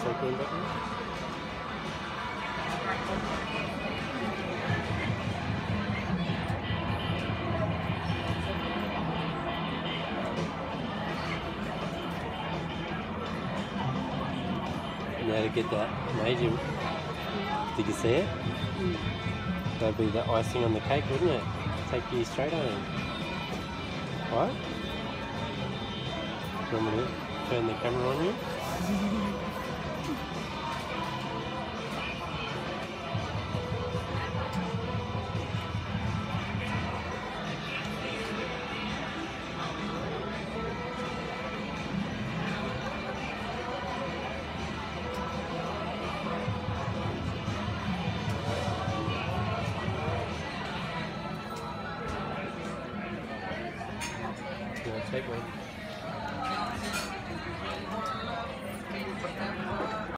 So green button. You know how to get that amazing. Did you see it? That'd be the icing on the cake, wouldn't it? Take you straight home. What? Do you want me to turn the camera on you? Yeah, take one.